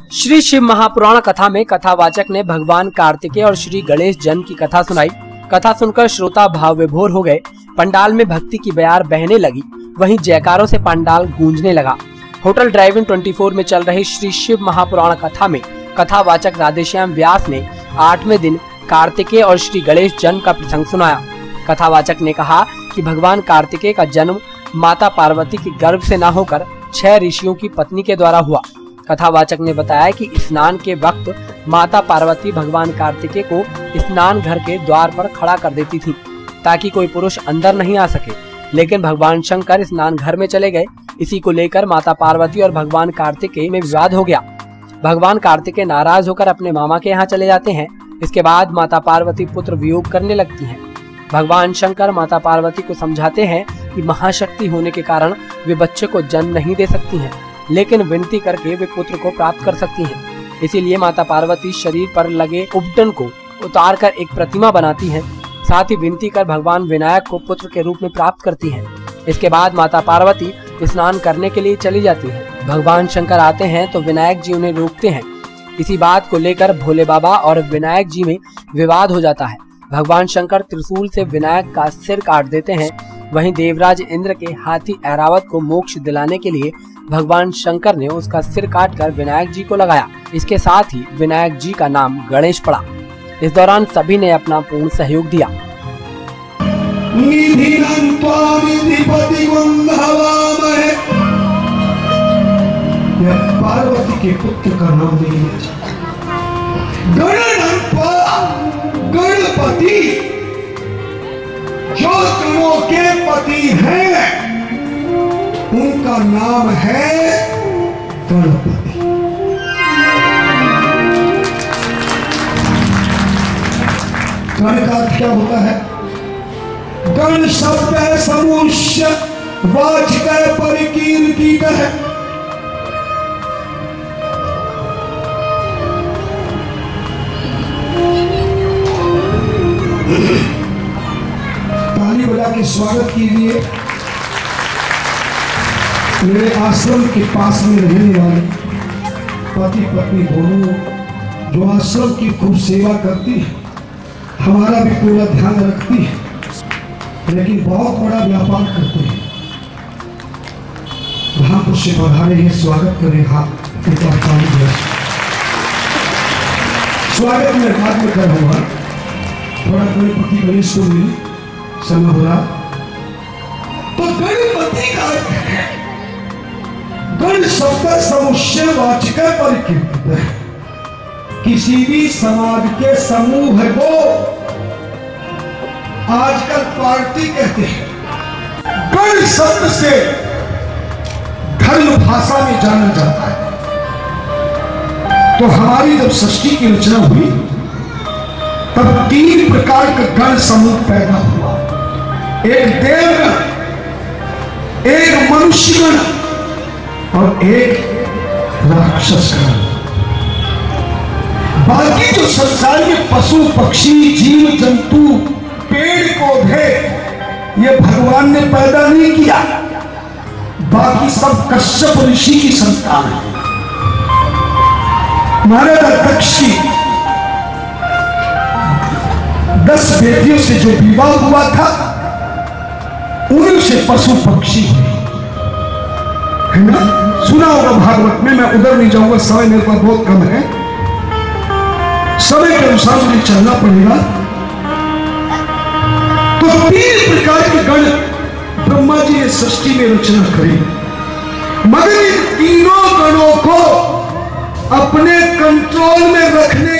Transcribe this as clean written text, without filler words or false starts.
श्री शिव महापुराण कथा में कथावाचक ने भगवान कार्तिकेय और श्री गणेश जन्म की कथा सुनाई। कथा सुनकर श्रोता भाव विभोर हो गए। पंडाल में भक्ति की बयार बहने लगी, वहीं जयकारों से पंडाल गूंजने लगा। होटल ड्राइव-इन 24 में चल रही श्री शिव महापुराण कथा में कथावाचक राधेश्याम व्यास ने 8वें दिन कार्तिकेय और श्री गणेश जन्म का प्रसंग सुनाया। कथावाचक ने कहा कि भगवान कार्तिकेय का जन्म माता पार्वती के गर्भ से न होकर 6 ऋषियों की पत्नी के द्वारा हुआ। कथावाचक ने बताया कि स्नान के वक्त माता पार्वती भगवान कार्तिकेय को स्नान घर के द्वार पर खड़ा कर देती थी ताकि कोई पुरुष अंदर नहीं आ सके, लेकिन भगवान शंकर स्नान घर में चले गए। इसी को लेकर माता पार्वती और भगवान कार्तिकेय में विवाद हो गया। भगवान कार्तिकेय नाराज होकर अपने मामा के यहाँ चले जाते हैं। इसके बाद माता पार्वती पुत्र वियोग करने लगती हैं। भगवान शंकर माता पार्वती को समझाते हैं कि महाशक्ति होने के कारण वे बच्चे को जन्म नहीं दे सकती हैं, लेकिन विनती करके वे पुत्र को प्राप्त कर सकती हैं। इसीलिए माता पार्वती शरीर पर लगे उपटन को उतारकर एक प्रतिमा बनाती हैं। साथ ही विनती कर भगवान विनायक को पुत्र के रूप में प्राप्त करती हैं। इसके बाद माता पार्वती स्नान करने के लिए चली जाती हैं। भगवान शंकर आते हैं तो विनायक जी उन्हें रोकते हैं। इसी बात को लेकर भोले बाबा और विनायक जी में विवाद हो जाता है। भगवान शंकर त्रिशूल से विनायक का सिर काट देते हैं। वहीं देवराज इंद्र के हाथी ऐरावत को मोक्ष दिलाने के लिए भगवान शंकर ने उसका सिर काटकर विनायक जी को लगाया। इसके साथ ही विनायक जी का नाम गणेश पड़ा। इस दौरान सभी ने अपना पूर्ण सहयोग दिया। पार्वती के पुत्र का नाम गणपति, जो गणों के पति हैं, उनका नाम है गणपति। गण का अर्थ क्या होता है? गण शब्द है समुष्य वाचक परिकीर्तित है। ताली बजा के स्वागत कीजिए मेरे आश्रम के पास में रहने वाले पति पत्नी दोनों, जो आश्रम की खूब सेवा करती है, हमारा भी पूरा ध्यान रखती है, लेकिन बहुत बड़ा व्यापार करते हैं। वहां पर से पधारे हैं, स्वागत करें। स्वागत में बाद में कर होगा, थोड़ा गणपति गणेश को मिली समय हो रहा। तो गणपति का अर्थ है, गण शब्द समुच्चय वाचक परिकीर्तित है। किसी भी समाज के समूह को आजकल पार्टी कहते हैं। गण शब्द से धर्म भाषा में जाना जाता है। तो हमारी जब सृष्टि की रचना हुई तब 3 प्रकार का गण समूह पैदा हुआ। एक देवगण, एक मनुष्यगण और एक राक्षसगण। बाकी जो संसार में पशु पक्षी जीव जंतु पेड़ पौधे, ये भगवान ने पैदा नहीं किया। बाकी सब कश्यप ऋषि की संतान है। महाराज दक्ष की 10 बेटियों से जो विवाह हुआ था, उन्हीं से पशु पक्षी है ना। सुना होगा भागवत में, मैं उधर नहीं जाऊंगा, समय मेरे पास बहुत कम है। समय के अनुसार मुझे चलना पड़ेगा। तो 3 प्रकार के गण ब्रह्मा जी ने सृष्टि में रचना करी, मगर इन तीनों गणों को अपने कंट्रोल में रखने